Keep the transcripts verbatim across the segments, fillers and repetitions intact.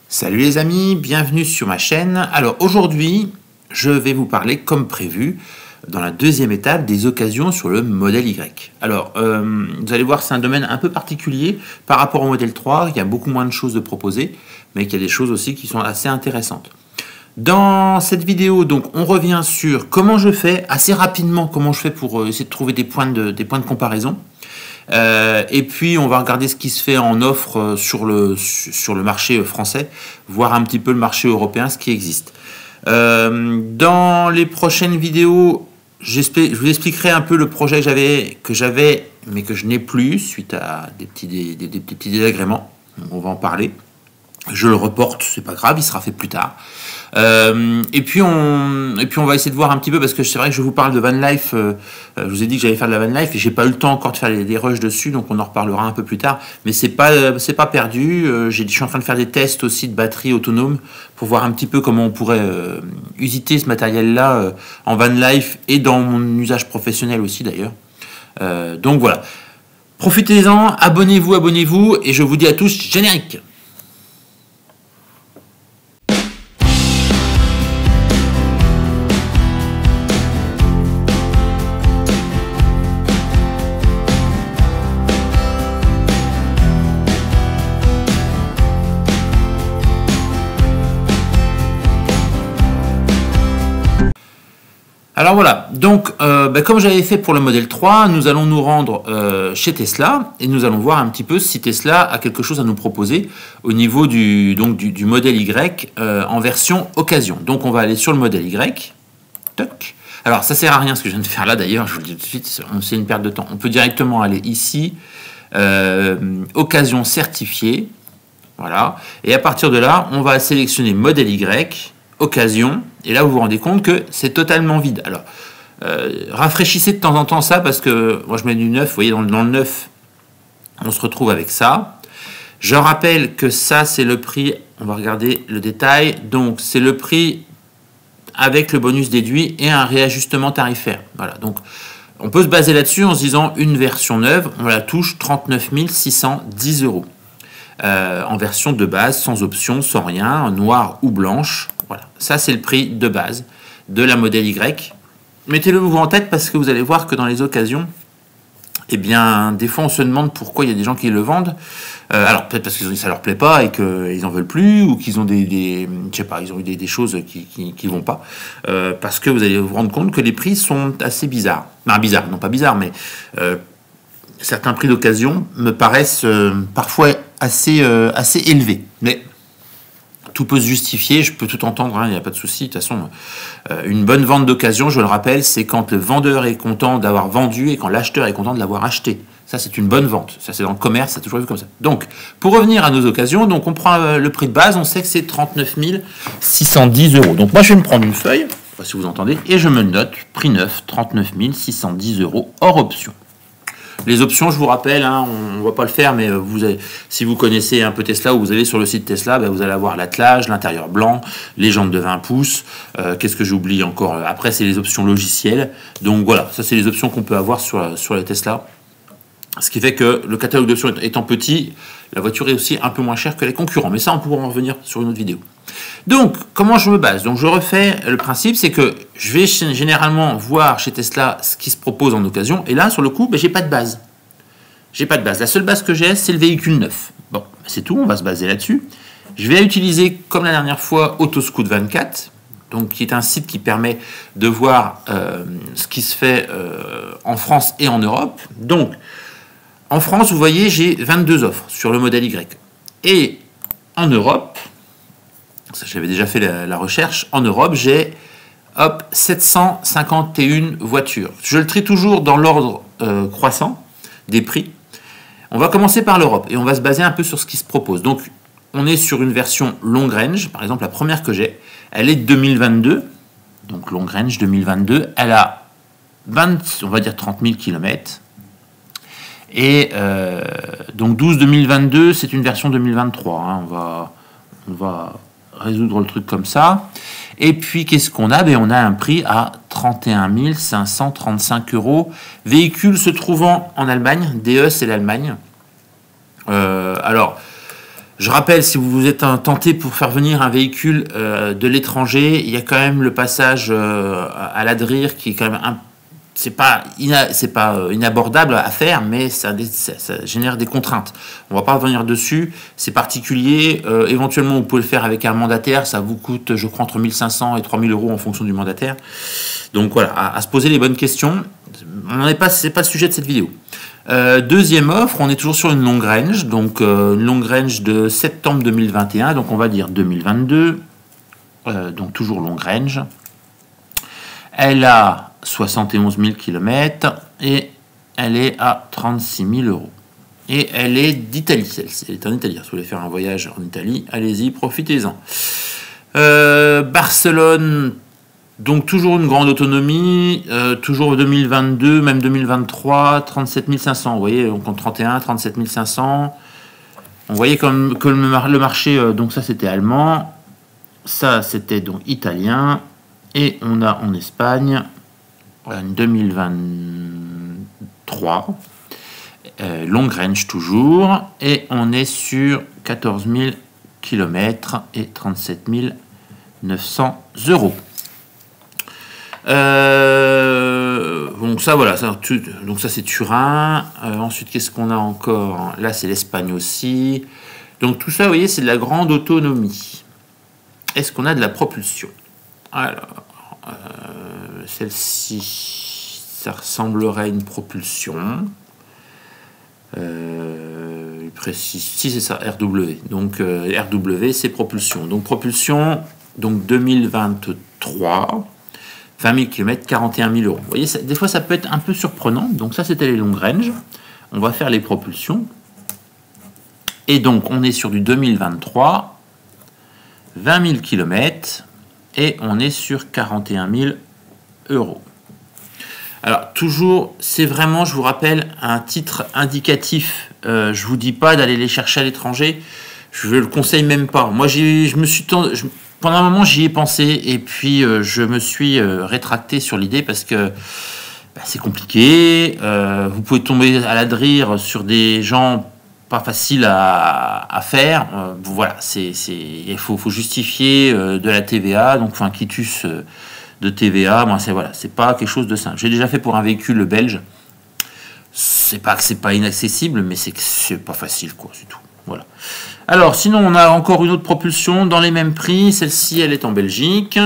Salut les amis, bienvenue sur ma chaîne. Alors aujourd'hui, je vais vous parler comme prévu dans la deuxième étape des occasions sur le modèle Y. Alors, euh, vous allez voir, c'est un domaine un peu particulier par rapport au modèle trois. Il y a beaucoup moins de choses de proposer, mais qu'il y a des choses aussi qui sont assez intéressantes. Dans cette vidéo, donc, on revient sur comment je fais, assez rapidement, comment je fais pour essayer de trouver des points de, des points de comparaison. Euh, et puis on va regarder ce qui se fait en offre sur le, sur le marché français, voir un petit peu le marché européen, ce qui existe. Euh, dans les prochaines vidéos, je vous expliquerai un peu le projet que j'avais, que j'avais mais que je n'ai plus suite à des petits, des, des, des petits désagréments. On va en parler. Je le reporte, c'est pas grave, il sera fait plus tard. Euh, et puis on, et puis on va essayer de voir un petit peu, parce que c'est vrai que je vous parle de van life. Euh, je vous ai dit que j'allais faire de la van life et j'ai pas eu le temps encore de faire des, des rushs dessus, donc on en reparlera un peu plus tard. Mais c'est pas, c'est pas perdu. Euh, je suis en train de faire des tests aussi de batterie autonome pour voir un petit peu comment on pourrait euh, usiter ce matériel-là euh, en van life et dans mon usage professionnel aussi d'ailleurs. Euh, donc voilà. Profitez-en, abonnez-vous, abonnez-vous, et je vous dis à tous générique. Alors voilà, donc euh, bah, comme j'avais fait pour le modèle trois, nous allons nous rendre euh, chez Tesla et nous allons voir un petit peu si Tesla a quelque chose à nous proposer au niveau du, donc, du, du modèle Y euh, en version occasion. Donc on va aller sur le modèle Y. Toc. Alors ça sert à rien ce que je viens de faire là d'ailleurs, je vous le dis tout de suite, c'est une perte de temps. On peut directement aller ici, euh, occasion certifiée, voilà. Et à partir de là, on va sélectionner modèle Y, occasion, et là vous vous rendez compte que c'est totalement vide. Alors euh, rafraîchissez de temps en temps ça, parce que moi je mets du neuf, vous voyez dans le, dans le neuf on se retrouve avec ça. Je rappelle que ça c'est le prix, on va regarder le détail, donc c'est le prix avec le bonus déduit et un réajustement tarifaire. Voilà, donc on peut se baser là-dessus en se disant une version neuve, on la touche trente-neuf mille six cent dix euros. Euh, en version de base, sans option, sans rien, noire ou blanche. Voilà, ça c'est le prix de base de la modèle Y. Mettez-le vous en tête, parce que vous allez voir que dans les occasions, eh bien, des fois on se demande pourquoi il y a des gens qui le vendent. Euh, alors peut-être parce que ça leur plaît pas et qu'ils en veulent plus, ou qu'ils ont des, des, je sais pas, ils ont eu des, des choses qui, qui, qui vont pas. Euh, parce que vous allez vous rendre compte que les prix sont assez bizarres. Non, bizarres, non pas bizarres, mais euh, certains prix d'occasion me paraissent euh, parfois assez, euh, assez élevés. Mais tout peut se justifier, je peux tout entendre, il hein, n'y a pas de souci. De toute façon, euh, une bonne vente d'occasion, je le rappelle, c'est quand le vendeur est content d'avoir vendu et quand l'acheteur est content de l'avoir acheté. Ça, c'est une bonne vente. Ça, c'est dans le commerce, ça a toujours vu comme ça. Donc, pour revenir à nos occasions, donc on prend euh, le prix de base, on sait que c'est trente-neuf mille six cent dix euros. Donc, moi, je vais me prendre une feuille, je ne sais pas si vous entendez, et je me note prix neuf, trente-neuf mille six cent dix euros hors option. Les options, je vous rappelle, hein, on ne va pas le faire, mais vous avez, si vous connaissez un peu Tesla ou vous allez sur le site Tesla, ben vous allez avoir l'attelage, l'intérieur blanc, les jantes de vingt pouces. Euh, Qu'est-ce que j'oublie encore? Après, c'est les options logicielles. Donc voilà, ça c'est les options qu'on peut avoir sur, sur les Tesla. Ce qui fait que le catalogue d'options étant petit, la voiture est aussi un peu moins chère que les concurrents. Mais ça, on pourra en revenir sur une autre vidéo. Donc, comment je me base? Donc, je refais le principe, c'est que je vais généralement voir chez Tesla ce qui se propose en occasion. Et là, sur le coup, ben, j'ai pas de base. J'ai pas de base. La seule base que j'ai, c'est le véhicule neuf. Bon, c'est tout, on va se baser là-dessus. Je vais utiliser, comme la dernière fois, Autoscout vingt-quatre, donc, qui est un site qui permet de voir euh, ce qui se fait euh, en France et en Europe. Donc, en France, vous voyez, j'ai vingt-deux offres sur le modèle Y. Et en Europe, j'avais déjà fait la, la recherche, en Europe, j'ai hop, sept cent cinquante et une voitures. Je le trie toujours dans l'ordre euh, croissant des prix. On va commencer par l'Europe et on va se baser un peu sur ce qui se propose. Donc, on est sur une version long range. Par exemple, la première que j'ai, elle est de deux mille vingt-deux. Donc, long range deux mille vingt-deux. Elle a vingt, on va dire trente mille kilomètres. Et euh, donc douze deux mille vingt-deux, c'est une version deux mille vingt-trois. Hein. On va, on va résoudre le truc comme ça. Et puis, qu'est-ce qu'on a? Ben, on a un prix à trente et un mille cinq cent trente-cinq euros. Véhicule se trouvant en Allemagne. D E, c'est l'Allemagne. Euh, alors, Je rappelle, si vous êtes tenté pour faire venir un véhicule euh, de l'étranger, il y a quand même le passage euh, à l'Adrir qui est quand même un c'est pas ina, c'est pas euh, inabordable à faire, mais ça, ça, ça génère des contraintes. On va pas revenir dessus. C'est particulier. Euh, éventuellement, vous pouvez le faire avec un mandataire. Ça vous coûte, je crois, entre mille cinq cents et trois mille euros en fonction du mandataire. Donc voilà, à, à se poser les bonnes questions. On n'en est pas, c'est pas le sujet de cette vidéo. Euh, deuxième offre, on est toujours sur une long range, donc euh, une long range de septembre deux mille vingt et un, donc on va dire deux mille vingt-deux, euh, donc toujours long range. Elle a soixante et onze mille kilomètres et elle est à trente-six mille euros. Et elle est d'Italie, celle-ci. Elle est en Italie. Si vous voulez faire un voyage en Italie, allez-y, profitez-en. Euh, Barcelone, donc toujours une grande autonomie, euh, toujours deux mille vingt-deux, même deux mille vingt-trois, trente-sept mille cinq cents. Vous voyez, on compte trente et un, trente-sept mille cinq cents. On voyait comme que le marché, euh, donc ça c'était allemand, ça c'était donc italien, et on a en Espagne en deux mille vingt-trois, euh, long range toujours, et on est sur quatorze mille kilomètres et trente-sept mille neuf cents euros. Euh, donc ça voilà, ça, tu, donc ça c'est Turin. Euh, ensuite qu'est-ce qu'on a encore? Là c'est l'Espagne aussi. Donc tout ça, vous voyez, c'est de la grande autonomie. Est-ce qu'on a de la propulsion? Alors, euh, celle-ci, ça ressemblerait à une propulsion. Euh, précis, si c'est ça, R W. Donc euh, R W, c'est propulsion. Donc propulsion, donc deux mille vingt-trois. vingt mille kilomètres, quarante et un mille euros. Vous voyez, ça, des fois, ça peut être un peu surprenant. Donc, ça, c'était les long range. On va faire les propulsions. Et donc, on est sur du deux mille vingt-trois, vingt mille kilomètres, et on est sur quarante et un mille euros. Alors, toujours, c'est vraiment, je vous rappelle, un titre indicatif. Euh, je ne vous dis pas d'aller les chercher à l'étranger. Je ne le conseille même pas. Moi, je me suis... Je, Pendant un moment, j'y ai pensé et puis euh, je me suis euh, rétracté sur l'idée parce que bah, c'est compliqué. Euh, vous pouvez tomber à l'adrire sur des gens pas faciles à, à faire. Euh, voilà, c'est, c'est, il faut, faut justifier euh, de la T V A, donc un quitus euh, de T V A. Moi, c'est voilà, c'est pas quelque chose de simple. J'ai déjà fait pour un véhicule belge. C'est pas que c'est pas inaccessible, mais c'est que c'est pas facile, quoi, c'est tout. Voilà. Alors, sinon, on a encore une autre propulsion dans les mêmes prix. Celle-ci, elle est en Belgique.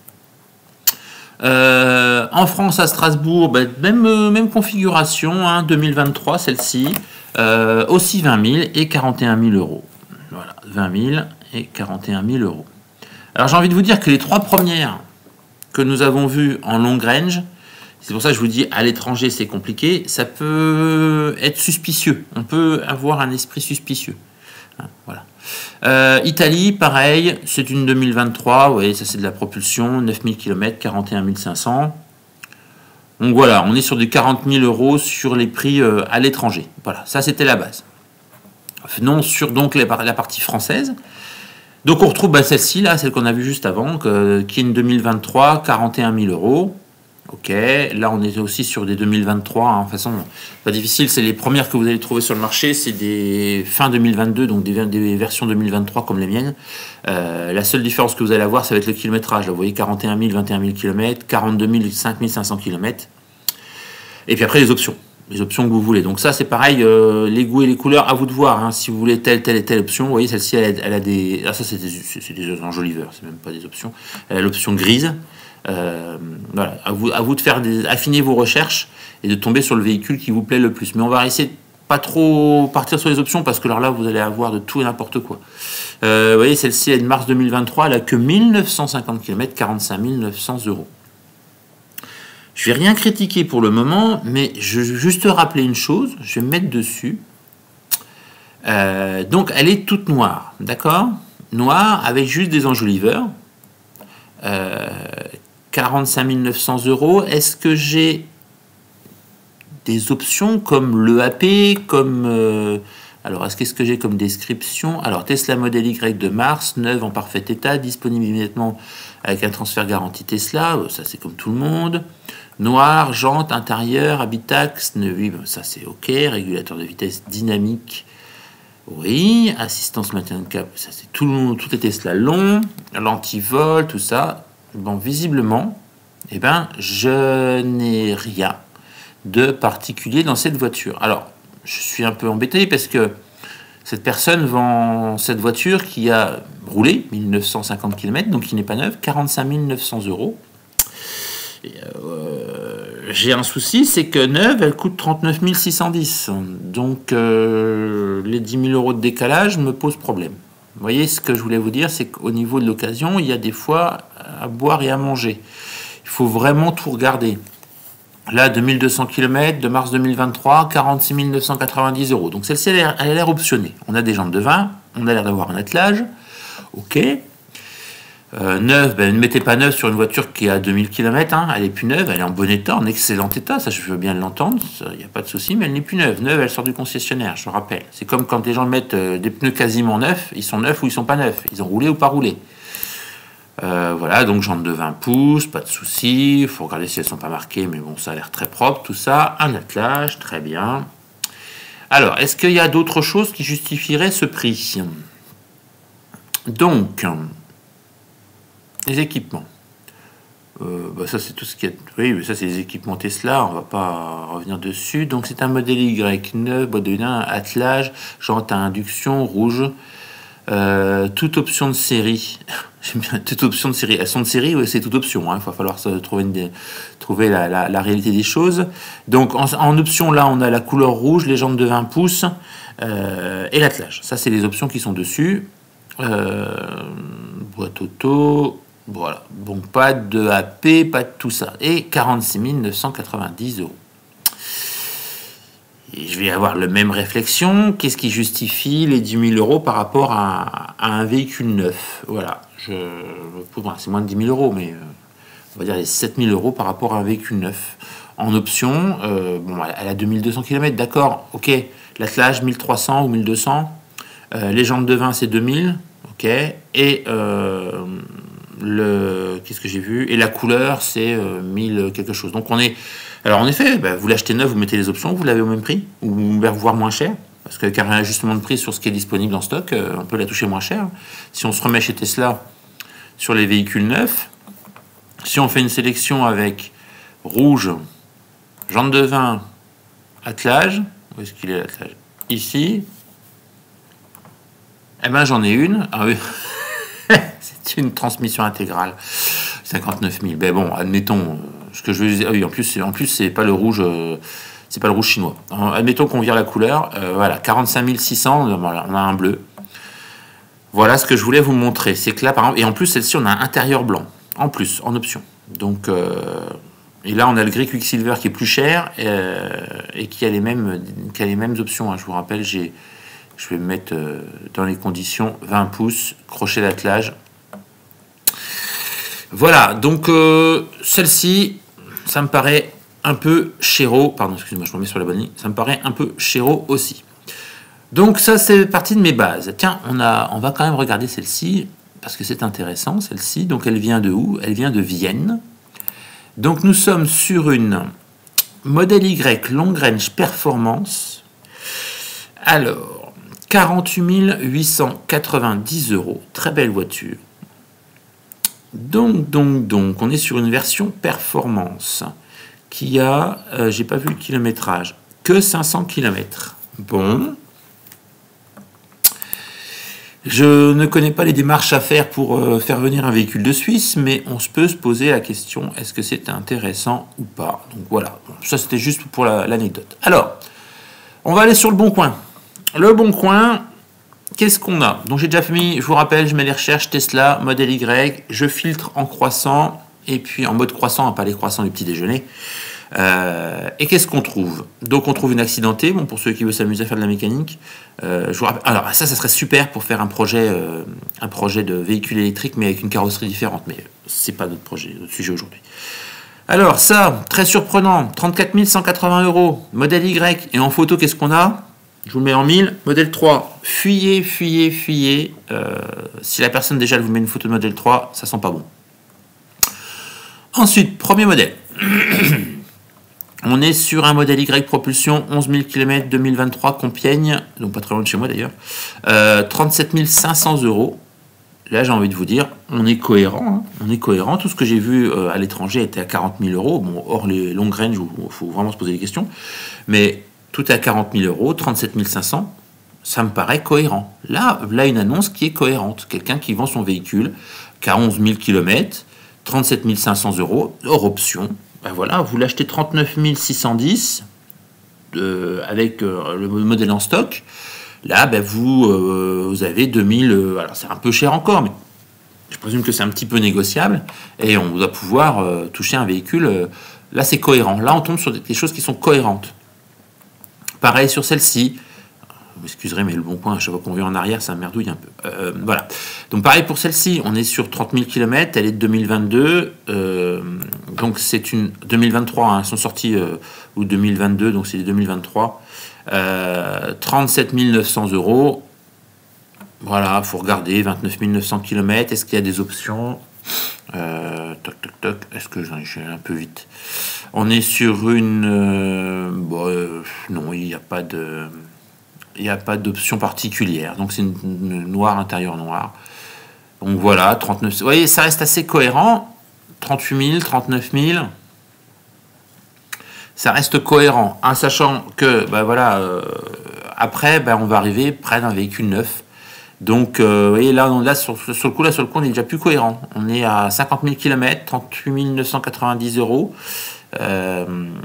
Euh, en France, à Strasbourg, ben, même, même configuration, hein, deux mille vingt-trois, celle-ci. Euh, aussi vingt mille et quarante et un mille euros. Voilà, vingt mille et quarante et un mille euros. Alors, j'ai envie de vous dire que les trois premières que nous avons vues en long range, c'est pour ça que je vous dis, à l'étranger, c'est compliqué. Ça peut être suspicieux. On peut avoir un esprit suspicieux. Voilà. Euh, Italie, pareil, c'est une deux mille vingt-trois, vous voyez, ça c'est de la propulsion, neuf mille kilomètres, quarante et un mille cinq cents. Donc voilà, on est sur des quarante mille euros sur les prix euh, à l'étranger. Voilà, ça c'était la base. Venons sur donc la, la partie française. Donc on retrouve bah, celle-ci, là, celle qu'on a vue juste avant, que, qui est une deux mille vingt-trois, quarante et un mille euros. Ok, là on est aussi sur des deux mille vingt-trois, hein. De toute façon, pas difficile, c'est les premières que vous allez trouver sur le marché, c'est des fin deux mille vingt-deux, donc des, des versions deux mille vingt-trois comme les miennes. Euh, la seule différence que vous allez avoir, ça va être le kilométrage. Là, vous voyez quarante et un mille, vingt et un mille kilomètres, quarante-deux mille, cinq mille cinq cents kilomètres. Et puis après les options, les options que vous voulez. Donc ça c'est pareil, euh, les goûts et les couleurs, à vous de voir, hein. Si vous voulez telle, telle et telle option, vous voyez celle-ci, elle, elle a des... Ah ça c'est des, c'est des enjoliveurs, c'est même pas des options. Elle a l'option grise. Euh, voilà, à vous, à vous de faire des, affiner vos recherches et de tomber sur le véhicule qui vous plaît le plus. Mais on va essayer de pas trop partir sur les options parce que alors là vous allez avoir de tout et n'importe quoi. Euh, vous voyez, celle-ci est de mars deux mille vingt-trois, elle a que mille neuf cent cinquante kilomètres, quarante-cinq mille neuf cents euros. Je vais rien critiquer pour le moment, mais je vais juste rappeler une chose, je vais me mettre dessus. Euh, donc elle est toute noire, d'accord? Noire avec juste des enjoliveurs. Euh, quarante-cinq mille neuf cents euros. Est-ce que j'ai des options comme l'E A P, comme... Euh, alors, est-ce qu'est-ce que j'ai comme description? Alors, Tesla Model Y de mars, neuve en parfait état, disponible immédiatement avec un transfert garanti Tesla. Ça, c'est comme tout le monde. Noir, jante, intérieur, habitax, oui, ça c'est OK. Régulateur de vitesse dynamique. Oui, assistance maintien de cap, ça c'est tout, tout les Tesla long, l'antivol, tout ça. Bon, visiblement, eh ben, je n'ai rien de particulier dans cette voiture. Alors, je suis un peu embêté parce que cette personne vend cette voiture qui a roulé mille neuf cent cinquante kilomètres, donc qui n'est pas neuve, quarante-cinq mille neuf cents euros. Et euh, j'ai un souci, c'est que neuve, elle coûte trente-neuf mille six cent dix. Donc, euh, les dix mille euros de décalage me posent problème. Vous voyez, ce que je voulais vous dire, c'est qu'au niveau de l'occasion, il y a des fois à boire et à manger. Il faut vraiment tout regarder. Là, deux mille deux cents kilomètres, de mars deux mille vingt-trois, quarante-six mille neuf cent quatre-vingt-dix euros. Donc celle-ci, elle a l'air optionnée. On a des jantes de vin, on a l'air d'avoir un attelage. Ok. Euh, neuve, ben, ne mettez pas neuve sur une voiture qui a deux mille kilomètres. Hein. Elle est plus neuve, elle est en bon état, en excellent état. Ça, je veux bien l'entendre, il n'y a pas de souci, mais elle n'est plus neuve. Neuve, elle sort du concessionnaire, je rappelle. C'est comme quand les gens mettent euh, des pneus quasiment neufs. Ils sont neufs ou ils sont pas neufs. Ils ont roulé ou pas roulé. Euh, voilà, donc jantes de vingt pouces, pas de souci. Il faut regarder si elles sont pas marquées, mais bon, ça a l'air très propre, tout ça. Un attelage, très bien. Alors, est-ce qu'il y a d'autres choses qui justifieraient ce prix? Donc, les équipements. Euh, bah ça, c'est tout ce qui est... Oui, mais ça, c'est les équipements Tesla. On va pas revenir dessus. Donc, c'est un modèle Y neuf, boîte de nain, attelage, jante à induction, rouge. Euh, toute option de série. J'aime bien toute option de série. Elles sont de série, oui, c'est toute option. Hein. Il va falloir se trouver, une, trouver la, la, la réalité des choses. Donc, en, en option, là, on a la couleur rouge, les jantes de vingt pouces euh, et l'attelage. Ça, c'est les options qui sont dessus. Euh, boîte auto... Voilà, bon, pas de A P, pas de tout ça. Et quarante-six mille neuf cent quatre-vingt-dix euros. Et je vais avoir la même réflexion. Qu'est-ce qui justifie les dix mille euros par rapport à, à un véhicule neuf? Voilà, je, bon, c'est moins de dix mille euros, mais euh, on va dire les sept mille euros par rapport à un véhicule neuf. En option, euh, bon, elle a deux mille deux cents kilomètres, d'accord, ok. L'attelage, mille trois cents ou mille deux cents. Euh, les jantes de vin, c'est deux mille, ok. Et... Euh, le qu'est-ce que j'ai vu et la couleur c'est euh, mille quelque chose. Donc on est alors en effet bah, vous l'achetez neuf, vous mettez les options, vous l'avez au même prix ou voire moins cher parce que car un ajustement de prix sur ce qui est disponible en stock, euh, on peut la toucher moins cher. Si on se remet chez Tesla sur les véhicules neufs, si on fait une sélection avec rouge, jantes de vin, attelage, où est-ce qu'il est l'attelage? Ici. Eh ben j'en ai une. Ah oui. C'est une transmission intégrale, cinquante-neuf mille. Ben bon, admettons, ce que je veux dire, ah oui, en plus, en plus, c'est pas le rouge, euh, c'est pas le rouge chinois. Admettons qu'on vire la couleur, euh, voilà, quarante-cinq mille six cents, voilà, on a un bleu. Voilà ce que je voulais vous montrer. C'est que là, par exemple, et en plus, celle-ci, on a un intérieur blanc, en plus, en option. Donc, euh, et là, on a le gris Quicksilver qui est plus cher euh, et qui a les mêmes, qui a les mêmes options. Hein. Je vous rappelle, j'ai, je vais me mettre euh, dans les conditions vingt pouces, crochet d'attelage. Voilà, donc euh, celle-ci, ça me paraît un peu chéro. Pardon, excusez-moi, je me mets sur la bonne ligne. Ça me paraît un peu chéro aussi. Donc ça, c'est partie de mes bases. Tiens, on, a, on va quand même regarder celle-ci, parce que c'est intéressant, celle-ci. Donc elle vient de où? Elle vient de Vienne. Donc nous sommes sur une modèle Y Long Range Performance. Alors, quarante-huit mille huit cent quatre-vingt-dix euros. Très belle voiture. Donc, donc, donc, on est sur une version performance qui a, euh, j'ai pas vu le kilométrage, que cinq cents kilomètres. Bon. Je ne connais pas les démarches à faire pour euh, faire venir un véhicule de Suisse, mais on se peut se poser la question, est-ce que c'est intéressant ou pas? Donc voilà, bon, ça c'était juste pour l'anecdote. La, Alors, on va aller sur le Bon Coin. Le Bon Coin... Qu'est-ce qu'on a? Donc j'ai déjà mis, je vous rappelle, je mets les recherches Tesla, modèle Y, je filtre en croissant, et puis en mode croissant, pas les croissants du petit déjeuner. Euh, et qu'est-ce qu'on trouve? Donc on trouve une accidentée, bon, pour ceux qui veulent s'amuser à faire de la mécanique. Euh, je vous rappelle, alors ça, ça serait super pour faire un projet, euh, un projet de véhicule électrique, mais avec une carrosserie différente. Mais c'est pas notre projet, notre sujet aujourd'hui. Alors ça, très surprenant, trente-quatre mille cent quatre-vingts euros, modèle Y, et en photo, qu'est-ce qu'on a? Je vous le mets en mille. Modèle trois, fuyez, fuyez, fuyez. Euh, si la personne déjà elle vous met une photo de modèle trois, ça sent pas bon. Ensuite, premier modèle. On est sur un modèle Y propulsion, onze mille kilomètres, deux mille vingt-trois, Compiègne, donc pas très loin de chez moi d'ailleurs, euh, trente-sept mille cinq cents euros. Là, j'ai envie de vous dire, on est cohérent. Hein. On est cohérent. Tout ce que j'ai vu euh, à l'étranger était à quarante mille euros. Bon, hors les long range, il faut vraiment se poser des questions. Mais tout est à quarante mille euros, trente-sept mille cinq cents, ça me paraît cohérent. Là, là, une annonce qui est cohérente. Quelqu'un qui vend son véhicule, qui a onze mille kilomètres, trente-sept mille cinq cents euros, hors option. Ben voilà, vous l'achetez trente-neuf mille six cent dix euh, avec euh, le modèle en stock. Là, ben vous, euh, vous avez deux mille. Euh, alors, c'est un peu cher encore, mais je présume que c'est un petit peu négociable. Et on doit pouvoir euh, toucher un véhicule. Euh, là, c'est cohérent. Là, on tombe sur des choses qui sont cohérentes. Pareil sur celle-ci. Vous m'excuserez, mais le bon point, à chaque fois qu'on vient en arrière, ça merdouille un peu. Euh, voilà. Donc, pareil pour celle-ci. On est sur trente mille kilomètres. Elle est de deux mille vingt-deux. Euh, donc, c'est une deux mille vingt-trois. Hein, elles sont sorties euh, ou deux mille vingt-deux. Donc, c'est deux mille vingt-trois. Euh, trente-sept mille neuf cents euros. Voilà, il faut regarder. vingt-neuf mille neuf cents kilomètres. Est-ce qu'il y a des options? euh, Toc, toc, toc. Est-ce que j'en ai un peu vite? On est sur une... Euh, bon, euh, non, il n'y a pas de... Il n'y a pas d'option particulière. Donc, c'est une, une noire, intérieur noir. Donc, voilà, trente-neuf... Vous voyez, ça reste assez cohérent. trente-huit mille, trente-neuf mille. Ça reste cohérent. En sachant que, ben voilà, euh, après, ben, on va arriver près d'un véhicule neuf. Donc, euh, vous voyez, là, on, là sur, sur le coup, là, sur le coup, on est déjà plus cohérent. On est à cinquante mille kilomètres, trente-huit mille neuf cent quatre-vingt-dix euros. Euh,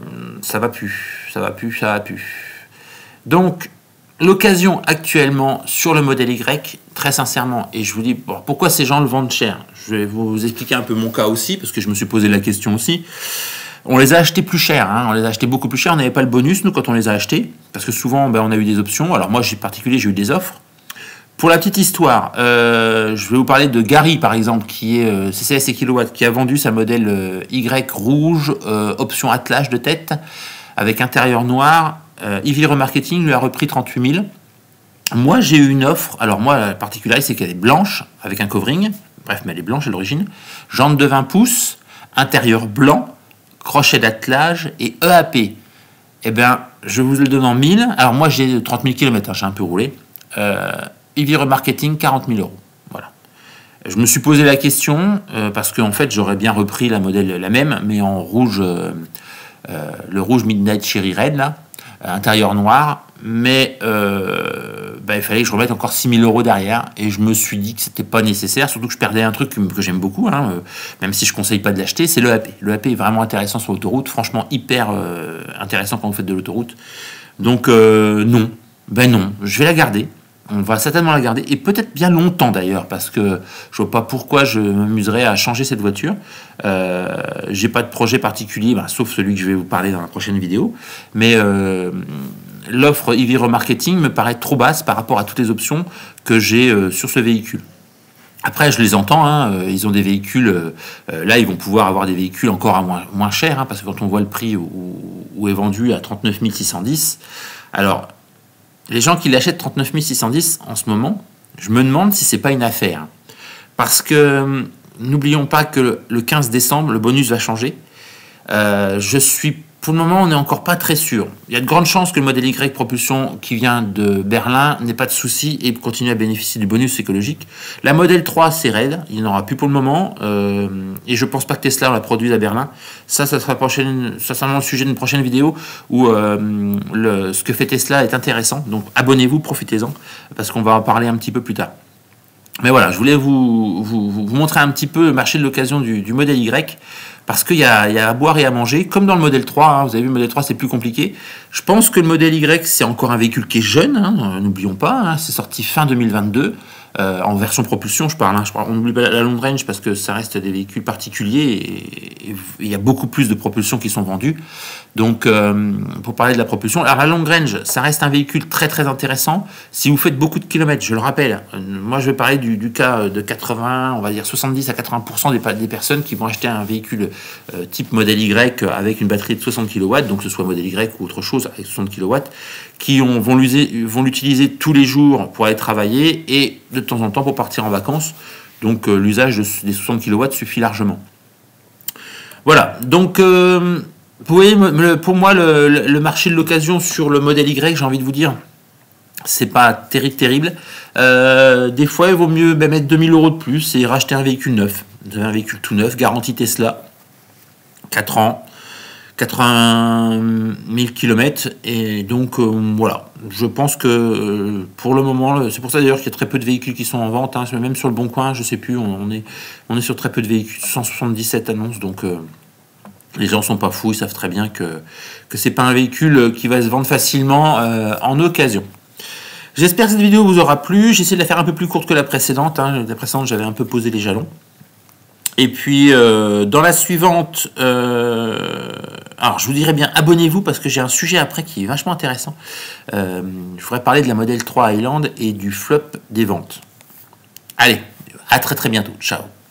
ça va plus. Ça va plus, ça va plus. Donc, l'occasion actuellement sur le modèle Y, très sincèrement, et je vous dis bon, pourquoi ces gens le vendent cher. Je vais vous expliquer un peu mon cas aussi, parce que je me suis posé la question aussi. On les a achetés plus cher, hein, on les a achetés beaucoup plus cher. On n'avait pas le bonus, nous, quand on les a achetés, parce que souvent, ben, on a eu des options. Alors moi, en particulier, j'ai eu des offres. Pour la petite histoire, euh, je vais vous parler de Gary, par exemple, qui est euh, C C S et Kilowatt, qui a vendu sa modèle euh, Y rouge, euh, option attelage de tête, avec intérieur noir. Euh, Ivy Remarketing lui a repris trente-huit mille. Moi, j'ai eu une offre. Alors, moi, la particularité, c'est qu'elle est blanche, avec un covering. Bref, mais elle est blanche à l'origine. Jante de vingt pouces, intérieur blanc, crochet d'attelage et E A P. Eh bien, je vous le donne en mille. Alors, moi, j'ai trente mille kilomètres, hein, j'ai un peu roulé. Euh, Ivy Remarketing, quarante mille euros. Voilà. Je me suis posé la question, euh, parce qu'en fait, j'aurais bien repris la modèle, la même, mais en rouge, euh, euh, le rouge Midnight Cherry Red, là. Intérieur noir, mais euh, bah, il fallait que je remette encore six mille euros derrière, et je me suis dit que c'était pas nécessaire, surtout que je perdais un truc que, que j'aime beaucoup, hein, euh, même si je conseille pas de l'acheter, c'est l'E A P. L'E A P est vraiment intéressant sur l'autoroute, franchement hyper euh, intéressant quand vous faites de l'autoroute. Donc euh, non, ben non, je vais la garder. On va certainement la garder, et peut-être bien longtemps d'ailleurs, parce que je vois pas pourquoi je m'amuserais à changer cette voiture. Euh, j'ai pas de projet particulier, bah, sauf celui que je vais vous parler dans la prochaine vidéo. Mais euh, l'offre Ivy Remarketing me paraît trop basse par rapport à toutes les options que j'ai euh, sur ce véhicule. Après, je les entends, hein, euh, ils ont des véhicules, euh, là ils vont pouvoir avoir des véhicules encore à moins, moins cher, hein, parce que quand on voit le prix où, où est vendu à trente-neuf mille six cent dix, alors... Les gens qui l'achètent trente-neuf mille six cent dix en ce moment, je me demande si c'est pas une affaire. Parce que n'oublions pas que le quinze décembre, le bonus va changer. Euh, je suis, pour le moment, on n'est encore pas très sûr. Il y a de grandes chances que le modèle Y propulsion qui vient de Berlin n'ait pas de souci et continue à bénéficier du bonus écologique. La modèle trois, c'est raide, il n'y en aura plus pour le moment. Euh, et je pense pas que Tesla la produise à Berlin. Ça, ça sera prochaine, ça sera le sujet d'une prochaine vidéo où euh, le, ce que fait Tesla est intéressant. Donc abonnez-vous, profitez-en, parce qu'on va en parler un petit peu plus tard. Mais voilà, je voulais vous, vous, vous montrer un petit peu le marché de l'occasion du, du modèle Y, parce qu'il y a, il y a à boire et à manger, comme dans le modèle trois, hein, vous avez vu, le modèle trois, c'est plus compliqué. Je pense que le modèle Y, c'est encore un véhicule qui est jeune, hein, n'oublions pas, hein, c'est sorti fin deux mille vingt-deux, euh, en version propulsion, je parle, hein, je parle, on n'oublie pas la long range, parce que ça reste des véhicules particuliers, et il y a beaucoup plus de propulsion qui sont vendus. Donc, euh, pour parler de la propulsion, alors la long range, ça reste un véhicule très très intéressant, si vous faites beaucoup de kilomètres, je le rappelle, euh, moi je vais parler du, du cas de quatre-vingts, on va dire soixante-dix à quatre-vingts pour cent des, des personnes qui vont acheter un véhicule euh, type modèle Y avec une batterie de soixante kilowatts, donc que ce soit modèle Y ou autre chose avec soixante kilowatts, qui ont, vont l'utiliser tous les jours pour aller travailler et de temps en temps pour partir en vacances. Donc euh, l'usage de, des soixante kilowatts suffit largement. Voilà, donc euh, Vous voyez, me- pour moi, le, le marché de l'occasion sur le modèle Y, j'ai envie de vous dire, c'est pas terrible, terrible. Euh, des fois, il vaut mieux ben, mettre deux mille euros de plus et racheter un véhicule neuf. Vous avez un véhicule tout neuf, garantie Tesla, quatre ans, quatre-vingt mille kilomètres. Et donc, euh, voilà. Je pense que euh, pour le moment, c'est pour ça d'ailleurs qu'il y a très peu de véhicules qui sont en vente. Hein. Même sur le Bon Coin, je sais plus, on, on, est, on est sur très peu de véhicules, cent soixante-dix-sept annonces. Donc, euh, les gens sont pas fous, ils savent très bien que, que c'est pas un véhicule qui va se vendre facilement euh, en occasion. J'espère que cette vidéo vous aura plu. J'ai essayé de la faire un peu plus courte que la précédente. Hein. La précédente, j'avais un peu posé les jalons. Et puis, euh, dans la suivante, euh, alors je vous dirais bien, abonnez-vous parce que j'ai un sujet après qui est vachement intéressant. Euh, je voudrais parler de la Model trois Highland et du flop des ventes. Allez, à très très bientôt. Ciao.